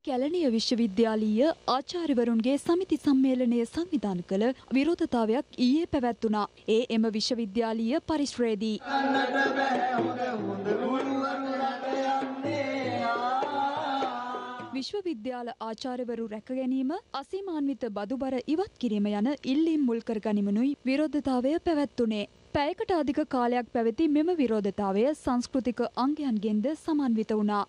කැලණිය විශ්වවිද්‍යාලීය ආචාර්යවරුන්ගේ සමිති සම්මේලනය සංවිධානය කළ විරෝධතාවයක් ඊයේ පැවැත්වුණා. එම විශ්වවිද්‍යාලීය පරිශ්‍රයේදී විශ්වවිද්‍යාල ආචාර්යවරු රැක ගැනීම, අසීමාන්විත බදුබර ඉවත් කිරීම යන ඉල්ලීම් මුල් කර ගනිමනුයි විරෝධතාවය පැවැත්වුණේ. පැයකට අධික කාලයක් පැවති මෙම විරෝධතාවය සංස්කෘතික අංගයන්ගෙන්ද සමන්විත වුණා.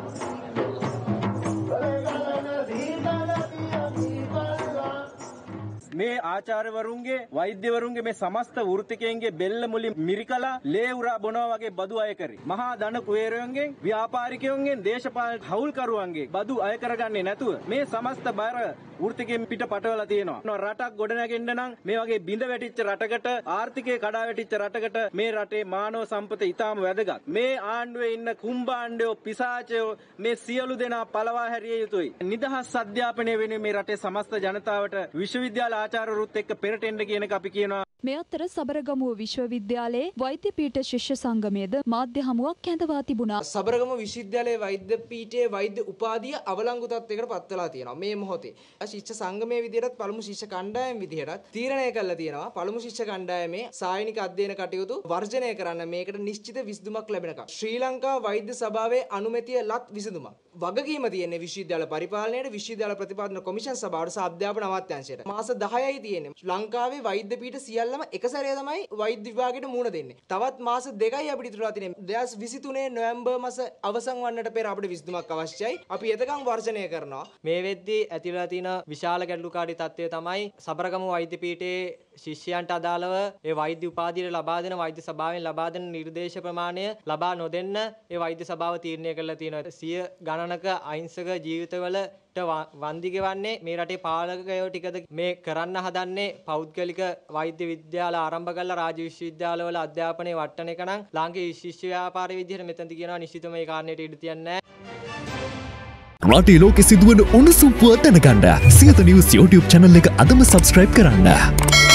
මේ ආචාර්යවරුන්ගේ වෛද්‍යවරුන්ගේ මේ සමස්ත වෘත්තිකයන්ගේ බෙල්ල මුලින් මිරිකලා ලේ උරා බොනවා වගේ බදු අය කරේ. මහා ධන කුවේරයන්ගෙන් ව්‍යාපාරිකයන්ගෙන් දේශපාලන හවුල්කරුවන්ගේ බදු අය කරගන්නේ නැතුව මේ සමස්ත බර වෘත්තිකයෙන් පිට පටවලා තියෙනවා. රටක් ගොඩනැගෙන්න නම් මේ වගේ බිඳ වැටිච්ච රටකට ආර්ථිකය කඩා වැටිච්ච රටකට මේ රටේ මානව සම්පත ඉතාම වැදගත්. මේ ආණ්ඩුවේ ඉන්න කුම්භාණ්ඩයෝ පිසාචයෝ මේ සියලු දෙනා පළවා හැරිය යුතුයි. නිදහස් අධ්‍යාපනය වෙනුවෙන් මේ රටේ සමස්ත ජනතාවට විශ්වවිද්‍යාල ආචාර්යවරුත් එක්ක පෙරට එන්න කියන එක අපි කියනවා. මේ අතර සබරගමුව විශ්වවිද්‍යාලයේ වෛද්‍ය පීඨ ශිෂ්‍ය සංගමයේද මාධ්‍ය හමුවක් කැඳවා තිබුණා. සබරගමුව විශ්වවිද්‍යාලයේ වෛද්‍ය පීඨයේ වෛද්‍ය උපාධිය අවලංගු තත්යකට පත් වෙලා තියෙනවා මේ මොහොතේ. ශිෂ්‍ය සංගමයේ විදිහටත් පළමු ශිෂ්‍ය කණ්ඩායම විදිහටත් තීරණය කළා තියෙනවා. පළමු ශිෂ්‍ය කණ්ඩායමේ සායනික අධ්‍යයන කටයුතු වර්ජනය කරන්න මේකට නිශ්චිත විසඳුමක් ලැබෙනකම්. ශ්‍රී ලංකා වෛද්‍ය සභාවේ අනුමැතිය ලත් විසඳුමක්. වගකීම තියෙන්නේ විශ්වවිද්‍යාල පරිපාලනයට, විශ්වවිද්‍යාල ප්‍රතිපාදන කොමිෂන් සභාවට සහ අධ්‍යාපන අමාත්‍යාංශයට. මාස 10යි තියෙන්නේ. ලංකාවේ වෛද්‍ය පීඨ සියල්ලම එක සැරේ තමයි වෛද්‍ය විභාගයට මුහුණ දෙන්නේ. තවත් මාස 2යි අපිට ඉතුරුලා තියෙන්නේ. 2023 නොවැම්බර් මාස අවසන් වන්නට පෙර අපිට විසඳුමක් අවශ්‍යයි. අපි එතකන් වර්ජනය කරනවා. මේ වෙද්දී ඇතිවලා තියෙන විශාල ගැටලුකාරී තත්ත්වය තමයි සබරගමු වෛද්‍ය පීඨයේ ශිෂ්‍යයන්ට අදාළව ඒ වෛද්‍ය උපාධියට ලබා දෙන වෛද්‍ය සභාවෙන් ලබා දෙන නිර්දේශ ප්‍රමාණය ලබා නොදෙන්න ඒ වෛද්‍ය සභාව තීරණය කරලා තියෙනවා. සිය ගණනක අහිංසක ජීවිතවලට වන්දි ගෙවන්නේ මේ රටේ පාලකයෝ ටිකද මේ කරන්න හදන්නේ පෞද්ගලික වෛද්‍ය විද්‍යාල ආරම්භ කරලා රාජ්‍ය විශ්වවිද්‍යාලවල අධ්‍යාපනයේ වටන එක නම් ලාංකික ශිෂ්‍ය ව්‍යාපාරයේ විදිහට මෙතනදි කියනවා නිශ්චිතව මේ කාරණේට ඉඩ තියන්නේ නැහැ. රටේ ලෝකෙ සිදුවන උණුසුම් පුවත් දැනගන්න සියත නිවුස් YouTube channel එක අදම subscribe කරන්න.